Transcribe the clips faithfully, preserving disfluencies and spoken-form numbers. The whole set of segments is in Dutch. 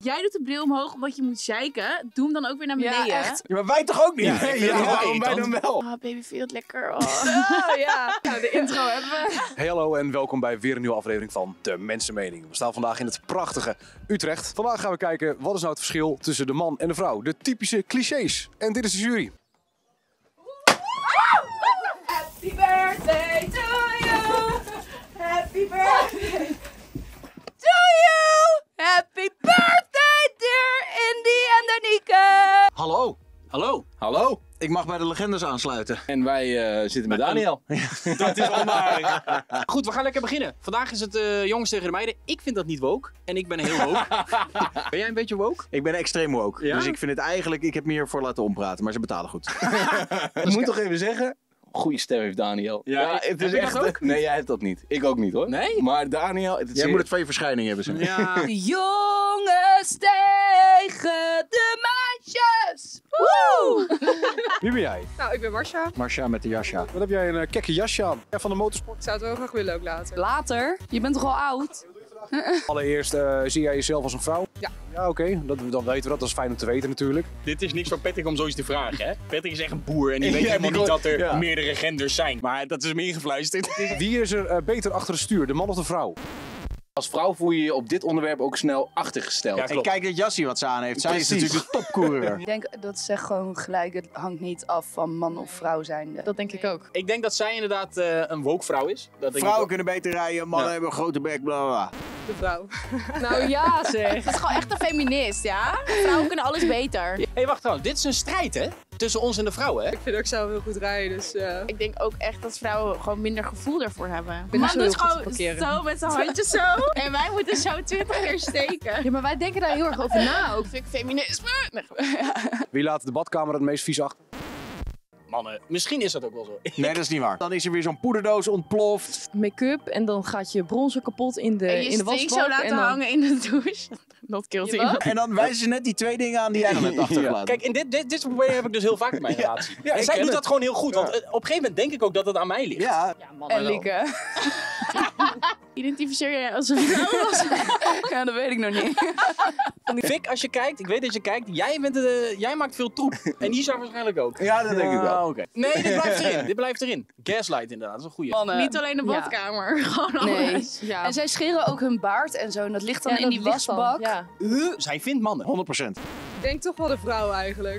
Jij doet de bril omhoog omdat je moet zeiken. Doe hem dan ook weer naar beneden. Ja, echt. Ja, maar wij toch ook niet? Ja, Nee, ja, ja, ja, waarom wij dan. dan wel? Oh, baby, vind je het lekker? Oh. Oh ja, nou, de intro hebben we. Hey, hallo en welkom bij weer een nieuwe aflevering van De Mensenmening. We staan vandaag in het prachtige Utrecht. Vandaag gaan we kijken wat is nou het verschil tussen de man en de vrouw. De typische clichés. En dit is de jury. Happy birthday to you. Happy birthday to you. Happy birthday dear Indy en Danique. Hallo. Hallo. Hallo. Ik mag bij de legendes aansluiten. En wij uh, zitten met Daniel. Dat is onaardig. Goed, we gaan lekker beginnen. Vandaag is het uh, jongens tegen de meiden. Ik vind dat niet woke. En ik ben heel woke. Ben jij een beetje woke? Ik ben extreem woke. Ja? Dus ik vind het eigenlijk, ik heb me hiervoor laten ompraten, maar ze betalen goed. Ik moet toch even zeggen. Goeie stem heeft Daniel. Ja, het heb is je dat echt. ook? Nee, jij hebt dat niet. Ik ook niet hoor. Nee? Maar Daniel. Het is Jij moet het van je verschijning hebben, zeg. Ja. Jongens tegen de meisjes. Woe! Wie ben jij? Nou, ik ben Marcia. Marcia met de jasja. Wat heb jij een uh, kekke jasje aan? Ja, van de motorsport. Ik zou het wel graag willen ook later. Later, je bent toch al oud? Allereerst, uh, zie jij jezelf als een vrouw? Ja. Ja, oké. Okay. Dan weten we dat. Dat is fijn om te weten natuurlijk. Dit is niks voor Patrick om zoiets te vragen, hè? Patrick is echt een boer en die weet Ja, helemaal die niet gooit- dat er ja. meerdere genders zijn. Maar dat is hem ingefluisterd. Wie is er uh, beter achter het stuur? De man of de vrouw? Als vrouw voel je je op dit onderwerp ook snel achtergesteld. Ja, En klopt. kijk dat jasje wat ze aan heeft. Zij is Precies. natuurlijk de topcoureur. Ik denk dat ze gewoon gelijk, het hangt niet af van man of vrouw zijnde. Dat denk ik ook. Ik denk dat zij inderdaad uh, een woke vrouw is. Dat denk ik Vrouwen ook. kunnen beter rijden, mannen Ja. hebben een grote bek, bla bla bla. De vrouw. Nou ja zeg. Het is gewoon echt een feminist, ja? Vrouwen kunnen alles beter. Hé, hey, wacht trouwens. Dit is een strijd, hè? Tussen ons en de vrouwen, hè? Ik vind ook zelf heel goed rijden, dus uh, Ik denk ook echt dat vrouwen gewoon minder gevoel daarvoor hebben. ben Man niet zo doet heel goed te gewoon parkeren. zo met zijn handjes zo. En wij moeten zo twintig keer steken. Ja, maar wij denken daar heel erg over na ook. Vind ik feminisme? Nee. Wie laat de badkamer het meest vies achter? Mannen, misschien is dat ook wel zo. Nee, dat is niet waar. Dan is er weer zo'n poederdoos ontploft. make-up en dan gaat je bronzer kapot in de, En je in de string wasbak. zo laten en dan... hangen in de douche. Dat killt Je iemand. En dan wijzen ze net die twee dingen aan die jij dan hebt achtergelaten. Kijk, en dit, dit, dit soort problemen heb ik dus heel vaak in mijn relatie. Ja, en ik zij ken doet het. dat gewoon heel goed. Want uh, op een gegeven moment denk ik ook dat het aan mij ligt. Ja, Ja, mannen En wel. Lieke. Identificeer jij als een vrouw? Ja, dat weet ik nog niet. Vic, als je kijkt, ik weet dat je kijkt, jij, bent de, jij maakt veel troep. En Isa waarschijnlijk ook. ja dat denk ik wel. Ah, oké. Nee, dit blijft erin. Dit blijft erin. Gaslight inderdaad, dat is een goeie. Mannen. Niet alleen de Ja. badkamer, gewoon Nee. alles. Ja. En zij scheren ook hun baard en zo. En dat ligt dan Ja, in dat die ligt dan, wasbak. Ja. Zij vindt mannen. honderd procent. Ik denk toch wel de vrouw eigenlijk.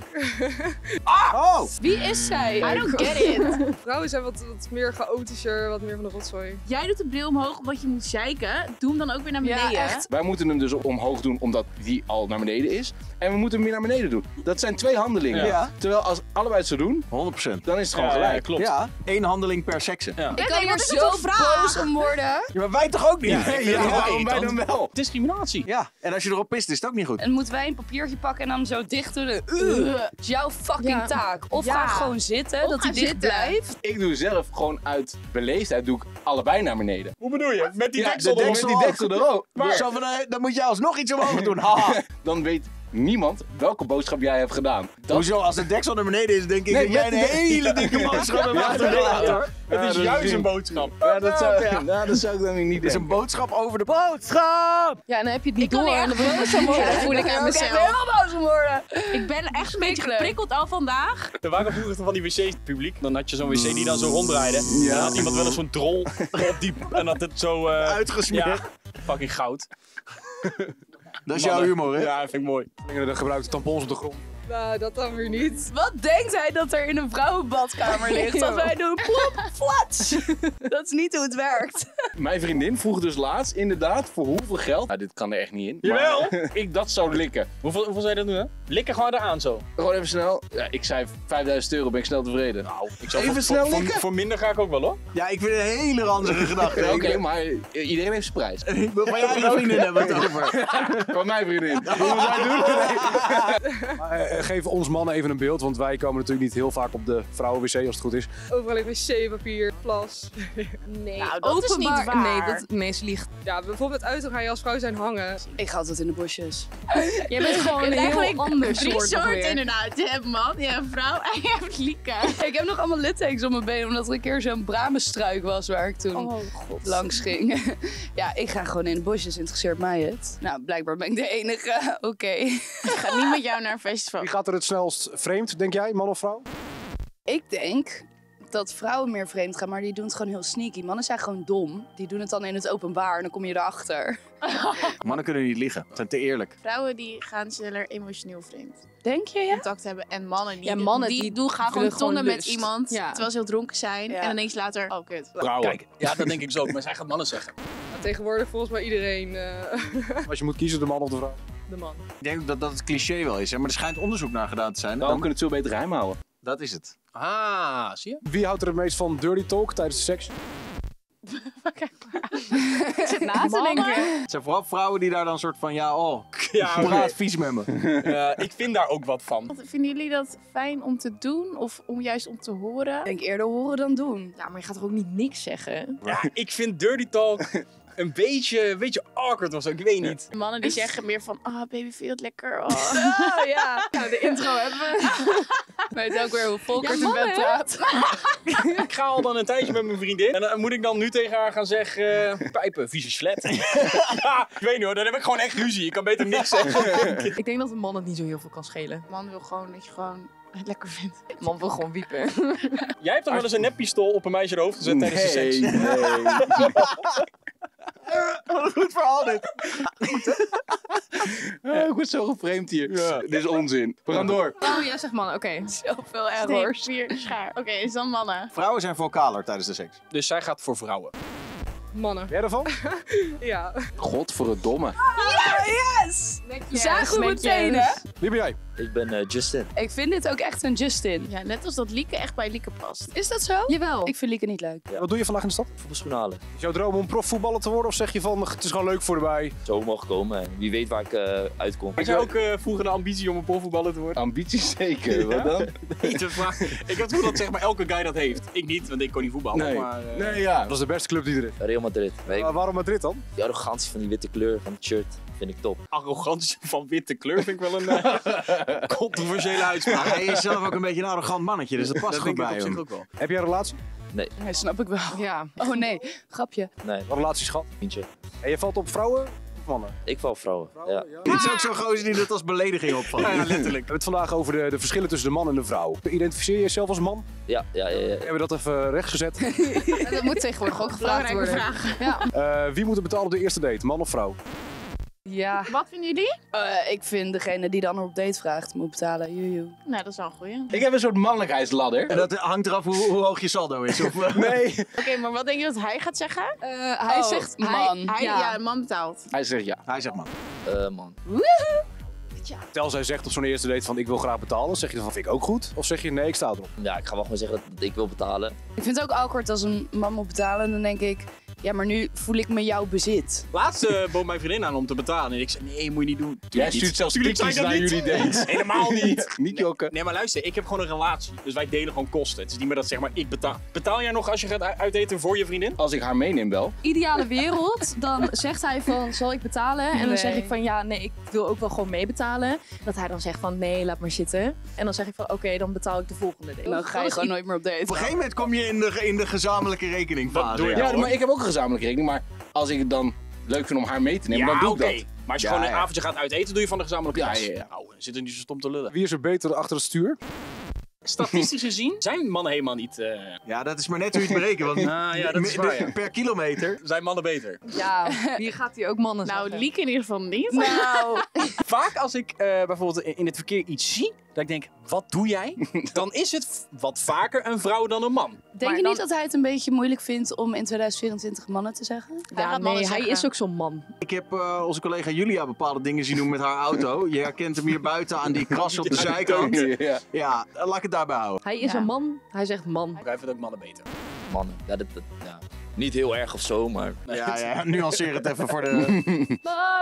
Oh! Wie is zij? I don't get it. Vrouwen zijn wat, wat meer chaotischer, wat meer van de rotzooi. Jij doet de bril omhoog omdat je moet zeiken. Doe hem dan ook weer naar Ja, beneden. echt. Wij moeten hem dus omhoog doen omdat die al naar beneden is. En we moeten hem weer naar beneden doen. Dat zijn twee handelingen. Ja. Terwijl als allebei het zo doen, honderd procent. dan is het gewoon Ja, gelijk. ja, klopt. Ja, één handeling per sekse. Ja, Ik kan denk, hier wat is het zo voor vraag? boos om worden. maar wij toch ook niet? Ja, ik vind het wel waarom wij irritant. dan wel? Discriminatie. Ja, en als je erop pist, is het ook niet goed. En moeten wij een papiertje pakken en dan zo dicht doen. en, Uh, het is jouw fucking Ja. taak. Of Ja. ga gewoon zitten, Of dat hij ga dicht zitten. blijft. Ik doe zelf gewoon uit beleefdheid doe ik allebei naar beneden. Hoe bedoel je? Met die Ja, deksel de erop? deksel, die deksel erop. Maar zo van, eh, dan moet jij alsnog iets omhoog doen. Haha. Dan weet niemand welke boodschap jij hebt gedaan. Dat Hoezo, als de deksel naar beneden is, denk ik Nee, dat jij met een de- hele dikke boodschap hebt Ja, achtergelaten. ja, ja. Het Ja, is dat juist is- een boodschap. Ja, dat zou, ja, dat zou ik dan niet Dit is denken. een boodschap over de boodschap! Ja, en dan heb je het niet Ik kan door er en dan echt word je boos om worden. Ja, Dat voel ik aan Ik mezelf. ben heel boos om worden. Ik ben echt een beetje Verschrikkelijk. geprikkeld al vandaag. Er waren vroeger van die wc's publiek. Dan had je zo'n wc die dan zo ronddraaide. En dan had iemand wel eens zo'n drol op die... En dat het zo... eh, Uitgesmeerd. Ja, fucking goud. Dat is jouw humor, hè? Ja, vind ik mooi. De gebruikte tampons op de grond. Nou, dat dan weer niet. Wat denkt hij dat er in een vrouwenbadkamer ligt? Als wij doen plop, flats. Dat is niet hoe het werkt. Mijn vriendin vroeg dus laatst inderdaad voor hoeveel geld. Nou, dit kan er echt niet in. Jawel. Maar ik dat zou likken. Hoeveel, hoeveel zou je dat doen, hè? Likken gewoon eraan zo. Gewoon even snel. Ja, ik zei vijfduizend euro, ben ik snel tevreden. Nou, ik zou Even voor, snel voor, voor, likken? voor minder ga ik ook wel, hoor. Ja, ik vind het een hele ranzige gedachte. Oké, Ik- maar iedereen heeft zijn prijs. Ik wil van je eigen vriendin hebben we het over. Van mijn vriendin. Hoeveel zou je doen? Maar, eh, geef ons mannen even een beeld, want wij komen natuurlijk niet heel vaak op de vrouwen-wc als het goed is. Overal ligt wc-papier, plas. Nee, Nou, dat is niet waar. Nee, dat meest liegt. Ja, bijvoorbeeld uit ga je als vrouw zijn hangen. Ik ga altijd in de bosjes. Jij bent gewoon een een heel heel ander drie soort soorten weer. inderdaad. Je hebt man, je hebt vrouw en je hebt Lieke. Ik heb nog allemaal littekens op mijn benen, omdat er een keer zo'n bramenstruik was waar ik toen Oh god. langs ging. Ja, ik ga gewoon in de bosjes, interesseert mij het. Nou, blijkbaar ben ik de enige. Oké. Okay. Ik ga niet met jou naar een festival. Wie gaat er het snelst vreemd, denk jij, man of vrouw? Ik denk dat vrouwen meer vreemd gaan, maar die doen het gewoon heel sneaky. Mannen zijn gewoon dom. Die doen het dan in het openbaar en dan kom je erachter. Mannen kunnen niet liegen. Ze zijn te eerlijk. Vrouwen die gaan sneller emotioneel vreemd. Denk je, ja? Contact hebben. En mannen die, Ja, mannen die, die doen, gaan willen gewoon tonnen gewoon met lust. iemand Ja. terwijl ze heel dronken zijn. Ja. En dan denk je later, oh kut. Vrouwen. Kijk. Ja, dat denk ik zo ook. Maar zij gaat mannen zeggen. Nou, tegenwoordig volgens mij iedereen uh, Als je moet kiezen, de man of de vrouw? de man. Ik denk ook dat dat het cliché wel is, hè? Maar er schijnt onderzoek naar gedaan te zijn. Nou, we kunnen het veel beter geheim houden. Dat is het. Ah, zie je? Wie houdt er het meest van dirty talk tijdens de seks? Ik zit na te denken. Het zijn vooral vrouwen die daar dan soort van, ja, oh, Ja, praat vies met me. Uh, ik vind daar ook wat van. Vinden jullie dat fijn om te doen of om juist om te horen? Ik denk eerder horen dan doen. Ja, maar je gaat toch ook niet niks zeggen? Ja, ik vind dirty talk een beetje, een beetje awkward of zo. Ik weet niet. Mannen die zeggen meer van, ah oh, baby, vind je het lekker? Oh. Oh ja, nou, de intro hebben we. Weet ook weer hoe Volkert in bed praat. Ik ga al dan een tijdje met mijn vriendin. En dan moet ik dan nu tegen haar gaan zeggen... Uh, pijpen, vieze slet. Ja, ik weet niet hoor, dan heb ik gewoon echt ruzie. Ik kan beter niks zeggen. Ik denk dat een man het niet zo heel veel kan schelen. Man wil gewoon dat je gewoon het lekker vindt. Een man wil gewoon wiepen. Jij hebt toch wel eens een neppistool op een meisje de hoofd gezet tijdens de seks? Nee. Wat een goed verhaal dit. Uh, ik word zo geframed hier. Ja. Dit is onzin. We gaan door. Oh, jij zegt man, oké. Zoveel Nee, errors. vier schaar. Oké, is dan mannen. Vrouwen zijn vocaler tijdens de seks. Dus zij gaat voor vrouwen. Mannen. Ben jij ervan? Ja. Godverdomme. Yes! Zagen we meteen, hè? Wie ben jij? Ik ben uh, Justin. Ik vind dit ook echt een Justin. Ja, net als dat Lieke echt bij Lieke past. Is dat zo? Jawel. Ik vind Lieke niet leuk. Wat doe je vandaag in de stad? Voetbalschoenen halen. Is jouw droom om profvoetballer te worden of zeg je van het is gewoon leuk voor erbij? Zo mogen komen en wie weet waar ik uh, uitkom. Had jij ook uh, vroeger de ambitie om een profvoetballer te worden? Ambitie zeker, wat dan? Nee, de vraag. Ik heb het gevoel dat zeg maar elke guy dat heeft. Ik niet, want ik kon niet voetballen. Nee. Maar, uh, Nee, ja. Dat is de beste club die er is. Real Madrid. Weet Uh, ik, waarom Madrid dan? die arrogantie van die witte kleur van het shirt vind ik top. Arrogantie van witte kleur vind ik wel een uh, controversiële uitspraak. Maar hij is zelf ook een beetje een arrogant mannetje, dus dat past Dat goed denk ik bij op hem. zich ook wel. Heb jij een relatie? Nee, Ja, snap ik wel. Ja. Oh nee, grapje. nee, Wat relaties gehad? vriendje. En je valt op vrouwen of mannen? Ik val vrouwen. Ja. Dit is ook zo'n gozer die dit als belediging opvat. Ja, ja, We letterlijk. hebben het vandaag over de, de verschillen tussen de man en de vrouw. Identificeer je jezelf als man? Ja, ja, ja, ja. Hebben we dat even rechtgezet? Ja, dat moet tegenwoordig ook gevraagd Belangrijke worden. vraag. Ja. Uh, wie moet er betalen op de eerste date? Man of vrouw? Ja. Wat vinden jullie? Uh, ik vind degene die dan op date vraagt moet betalen. Juju. Nou, dat is wel een goeie. Ik heb een soort mannelijkheidsladder. En dat hangt eraf hoe, hoe hoog je saldo is. Of, uh, Nee. Oké, maar wat denk je dat hij gaat zeggen? Uh, hij Oh, zegt man. Hij, Hij, ja. ja, een man betaalt. Hij zegt ja. Hij zegt man. Uh, man. Stel zij zegt op zo'n eerste date van ik wil graag betalen. Zeg je dan van vind ik ook goed? Of zeg je nee, ik sta erop? Ja, ik ga wel gewoon zeggen dat ik wil betalen. Ik vind het ook awkward als een man moet betalen. Dan denk ik, ja, maar nu voel ik me jouw bezit. Laatst uh, bood mijn vriendin aan om te betalen. En ik zei, nee, moet je niet doen. Jij Tuurlijk stuurt niet. zelfs Tuurlijk klikjes zei naar ik dat jullie niet. dates. Helemaal niet. Niet jokken. Nee, maar luister, ik heb gewoon een relatie. Dus wij delen gewoon kosten. Het is niet meer dat zeg maar ik betaal. Betaal jij nog als je gaat u- uiteten voor je vriendin? Als ik haar meeneem wel. Ideale wereld, dan zegt hij van, zal ik betalen? En dan Nee. zeg ik van, ja, nee, ik wil ook wel gewoon meebetalen. Dat hij dan zegt van, nee, laat maar zitten. En dan zeg ik van, oké, okay, dan betaal ik de volgende deel. Dan ga je gewoon nooit meer op date. Op een gegeven moment kom je in de, in de gezamenlijke rekeningfase. Dat doe je. ja. Ja, maar ik heb ook een gezamenlijke rekening. Maar als ik het dan leuk vind om haar mee te nemen, dan doe ik oké. dat. Maar als je Ja, gewoon een ja. avondje gaat uiteten, doe je van de gezamenlijke Ja, kas. ja, ja. Nou, dan zit er niet zo stom te lullen. Wie is er beter achter het stuur? Statistisch gezien zijn mannen helemaal niet... uh, Ja, dat is maar net hoe je het berekent. Want Ah, ja, dat is de- waar, ja. per kilometer. zijn mannen beter. Ja, hier gaat hij ook mannen Nou, zeggen. Lieke in ieder geval niet. Nou, Vaak als ik uh, bijvoorbeeld in in het verkeer iets zie, dat ik denk, wat doe jij? Dan is het v- wat vaker een vrouw dan een man. denk Maar je dan- niet dat hij het een beetje moeilijk vindt om in tweeduizend vierentwintig mannen te zeggen? Hij Ja, gaat mannen nee, hij zeggen. is ook zo'n man. Ik heb uh, onze collega Julia bepaalde dingen zien doen met haar auto. Je herkent hem hier buiten aan die kras op de zijkant. Ja. Ja, laat ik het daarbij houden. Hij is Ja. een man, hij zegt man. Wij vinden ook mannen beter. Mannen. Ja, dat, dat, ja. Niet heel erg of zo, maar Ja, ja, nuanceer het even voor de...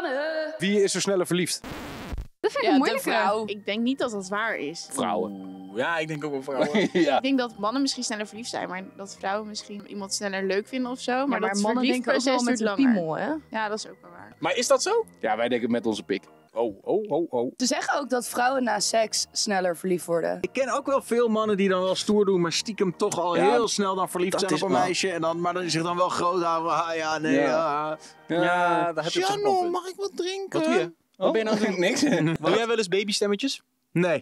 Wie is er sneller verliefd? Dat vind ik Ja, een de moeilijke. vrouw. Ik denk niet dat dat waar is. Vrouwen. Oeh, Ja, ik denk ook wel vrouwen. Ik denk dat mannen misschien sneller verliefd zijn, maar dat vrouwen misschien iemand sneller leuk vinden of zo. Maar, Maar, maar dat mannen denken ook wel verliefdproces met duurt een langer. piemel, hè? Ja, dat is ook wel waar. Maar is dat zo? Ja, wij denken met onze pik. Oh, oh, oh, oh. Ze zeggen ook dat vrouwen na seks sneller verliefd worden. Ik ken ook wel veel mannen die dan wel stoer doen, maar stiekem toch al Ja, heel snel dan verliefd dat zijn is op een wel- meisje. En dan, maar dan zich dan wel groot houden. Ah, ja, nee, Ja. ja. Ja, daar heb je het zo. mag ik wat drinken? Wat doe je? Wat ben je nou aan het doen? Niks. Doe jij wel eens babystemmetjes? Nee.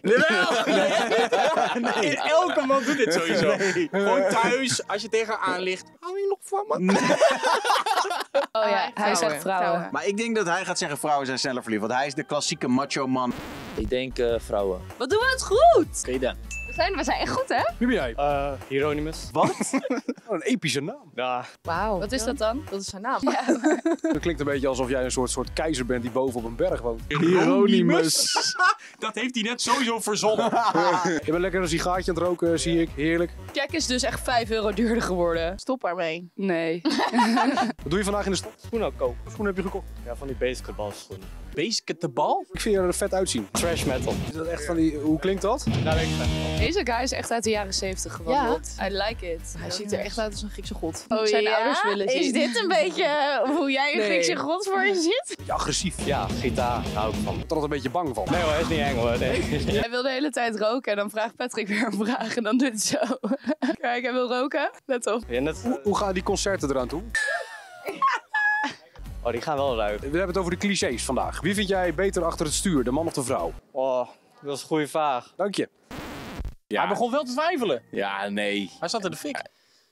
Nee. Elke man doet dit sowieso. Gewoon thuis, als je tegen haar aan ligt. Hou je nog van me? Oh ja, hij vrouwen, zegt vrouwen. vrouwen. Maar ik denk dat hij gaat zeggen vrouwen zijn sneller verliefd. Want hij is de klassieke macho man. Ik denk uh, vrouwen. Wat doen we het goed? Oké dan. We zijn, we zijn echt goed, hè? Wie ben jij? Uh, Hieronymus. Wat? Wat een epische naam. Ja, Wauw. Wat is dat dan? Dat is zijn naam. Dat klinkt een beetje alsof jij een soort, soort keizer bent die boven op een berg woont. Hieronymus. Dat heeft hij net sowieso verzonnen. Je bent lekker een sigaartje aan het roken, zie ik. Heerlijk. Jack is dus echt vijf euro duurder geworden. Stop ermee. Nee. Wat doe je vandaag in de stad? schoenen kopen. Wat schoenen heb je gekocht? Ja, van die basketbalschoenen. Basketbal? Ik vind je er vet uitzien. Trash metal. Is dat echt van die... Hoe klinkt dat? Daar weet ik vet. Deze guy is echt uit de jaren zeventig gewandeld. I like it. Hij ziet er echt uit als een Griekse god. Oh, Zijn ja? ouders willen zien. Is dit een beetje hoe jij een Nee. Griekse god voor je ziet? Ja, agressief. Ja, gitaar. Daar hou ik van. Ik ben er altijd een beetje bang van. Nee hoor, hij is niet eng hoor. Nee. Hij wil de hele tijd roken en dan vraagt Patrick weer een vraag en dan doet het zo. Kijk, hij wil roken. Let op. Ja, net, Hoe, hoe gaan die concerten eraan toe? oh, die gaan wel luid. We hebben het over de clichés vandaag. Wie vind jij beter achter het stuur, de man of de vrouw? Oh, dat is een goede vraag. Dank je. Hij begon wel te twijfelen. Ja, nee. Hij zat in de fik.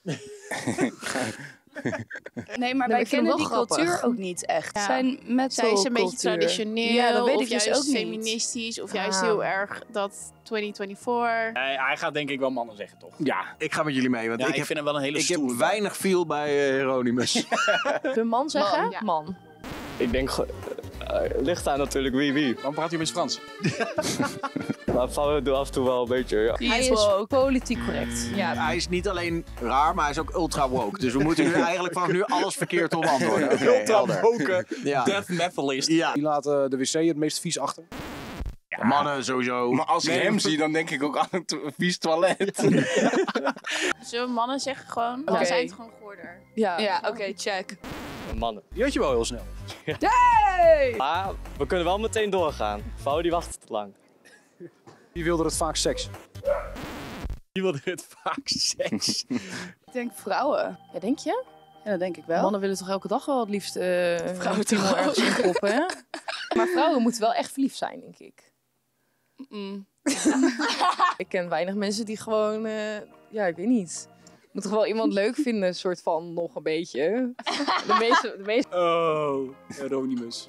Nee, maar Nee, wij ik vind hem kennen wel die grappig. cultuur ook niet echt. Ja. Zijn met Zij is een beetje traditioneel, Ja, dat weet of ik dus juist ook niet. feministisch, of juist Ah. heel erg dat twintig vierentwintig. Hij, hij gaat denk ik wel mannen zeggen, toch? Ja, ik ga met jullie mee. Want Ja, ik, ik, heb, vind hem wel een hele ik heb stoere weinig feel bij uh, Hieronymus. De man zeggen? Man, ja. Man. Ik denk, uh, ligt aan natuurlijk wie wie. Waarom praat hij met Frans? Maar vrouwen doen af en toe wel een beetje, ja. Die Hij is is wel ook. politiek correct. Ja. Hij is niet alleen raar, maar hij is ook ultra woke. Dus we moeten nu eigenlijk vanaf nu alles verkeerd op antwoorden. Oké, Ultra helder. woke Ja. death metalist. Ja. Die laten de wc het meest vies achter. Mannen sowieso. Maar als ik Nee. hem zie, dan denk ik ook aan een to- vies toilet. Zullen we mannen zeggen gewoon, dan Oké. zijn het gewoon goorder. Ja. Ja, oké, check. Mannen. Die had je wel heel snel. Hey! Maar we kunnen wel meteen doorgaan. Vrouwen die wachten te lang. Wie wilde het vaak seks? Die wilde het vaak seks. Ik denk vrouwen. Ja, denk je? Ja, dat denk ik wel. Mannen willen toch elke dag wel het liefst uh, Vrouwen piemel toch ergens ook? in proppen, hè? Maar vrouwen moeten wel echt verliefd zijn, denk ik. Mm. Ik ken weinig mensen die gewoon, uh, ja, ik weet niet. Moet toch wel iemand leuk vinden, soort van nog een beetje. De meeste, de meeste... Oh, Hieronymus.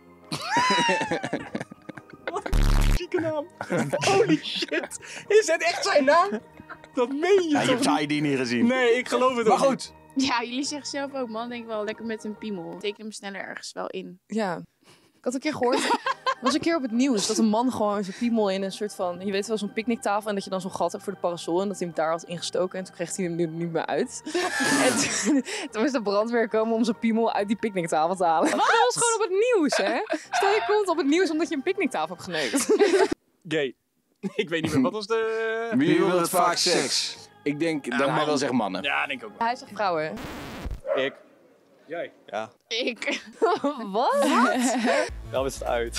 Wat een zieke naam. Holy shit. Is het echt zijn naam? Dat meen je Ja, je toch hebt zijn niet? I D niet gezien. Nee, ik geloof het Maar ook niet. goed. Ja, jullie zeggen zelf ook, man, denk ik wel lekker met een piemel. Teken hem sneller ergens wel in. Ja. Ik had een keer gehoord, er was een keer op het nieuws, dat een man gewoon zijn piemel in een soort van, je weet wel, zo'n picknicktafel en dat je dan zo'n gat hebt voor de parasol en dat hij hem daar had ingestoken en toen kreeg hij hem er niet meer uit. En toen, toen moest de brandweer komen om zijn piemel uit die picknicktafel te halen. Maar dat was gewoon op het nieuws, hè? Stel je komt op het nieuws omdat je een picknicktafel hebt geneukt. Gay. Ik weet niet meer, wat was de... Wie wil het vaak seks? Ik denk dat man. hij wel zegt mannen. Ja, denk ik ook wel. Hij zegt vrouwen. Ik. Jij? Ja. Ik. Wat? Dat is het uit.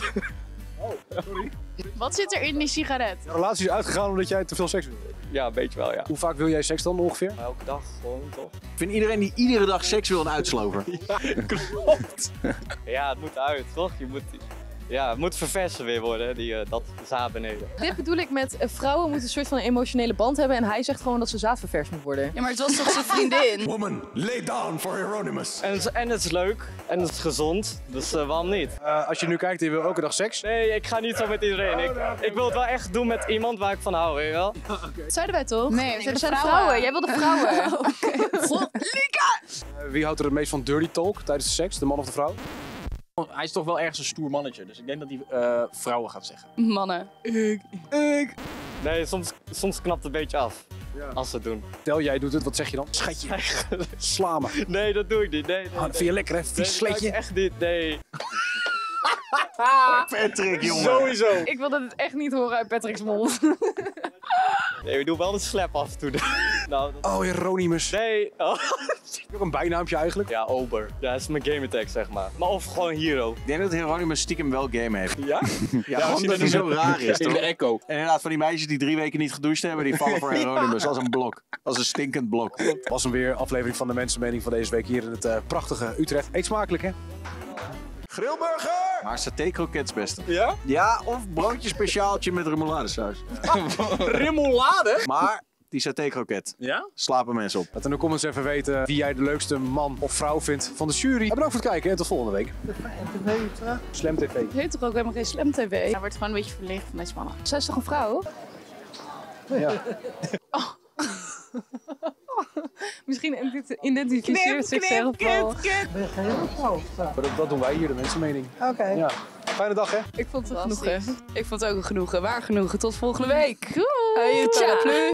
Wat zit er in die sigaret? De relatie is uitgegaan omdat jij te veel seks wil. Ja, een beetje wel, ja. Hoe vaak wil jij seks dan ongeveer? Maar elke dag gewoon, toch? Ik vind iedereen die iedere dag seks wil een uitslover. Klopt. Ja, het moet uit, toch? Je moet, ja, het moet verversen weer worden, die, uh, dat zaad beneden. Dit bedoel ik met uh, vrouwen moeten een soort van een emotionele band hebben en hij zegt gewoon dat ze zaadververs moet worden. Ja, maar het was toch zijn vriendin? Woman, lay down for Hieronymus. En, en het is leuk, en het is gezond, dus uh, waarom niet? Uh, als je nu kijkt en je wil elke dag seks. Nee, ik ga niet zo met iedereen. Ik, ik wil het wel echt doen met iemand waar ik van hou, weet je wel? Dat zeiden wij toch? Nee, we We zijn zijn de vrouwen. vrouwen. Jij wil de vrouwen. God, Lika! Uh, wie houdt er het meest van dirty talk tijdens de seks? De man of de vrouw? Hij is toch wel ergens een stoer mannetje, dus ik denk dat hij uh, vrouwen gaat zeggen. Mannen. Ik, ik. Nee, soms, soms knapt het een beetje af. Ja. Als ze het doen. Stel jij doet het, wat zeg je dan? Schatje, sla me. Nee, dat doe ik niet. Nee, nee, Ah, vind je lekker hè? Vies nee, sletje. dat echt niet, nee. Patrick, jongen. Sowieso. Ik wil dat het echt niet horen uit Patrick's mond. Nee, we doen wel de slap af en toe. Nou, dat... Oh, Hieronymus. Nee. Oh. Heb je ook een bijnaampje eigenlijk? Ja, Ober. Ja, dat is mijn game attack, zeg maar. Maar of gewoon Hero. Ik denk dat Hieronymus stiekem wel game heeft. Ja? Ja, ja omdat hij zo raar is, In toch? de echo. En inderdaad, van die meisjes die drie weken niet gedoucht hebben, die vallen voor Hieronymus als een blok. Als een stinkend blok. Was hem weer aflevering van de Mensenmening van deze week hier in het uh, prachtige Utrecht. Eet smakelijk, hè? Grillburger! Maar saté-krokets beste. Ja? Ja, of broodje speciaaltje met remouladesaus. Remoulade? Maar die saté-kroket. Ja? Slapen mensen op. Laat in de comments even weten wie jij de leukste man of vrouw vindt van de jury. En bedankt voor het kijken en tot volgende week. Slam T V. Het heet toch ook helemaal geen Slam T V? Hij wordt gewoon een beetje verlegen van deze mannen. Zij is toch een vrouw? Ja. Oh. Misschien identificeert zichzelf wel. Maar dat, dat doen wij hier, de Mensenmening. Oké. Okay. Ja. Fijne dag, hè? Ik vond het genoegen. Ik vond het ook een genoegen. Waar genoegen. Tot volgende week. Doei. Hey,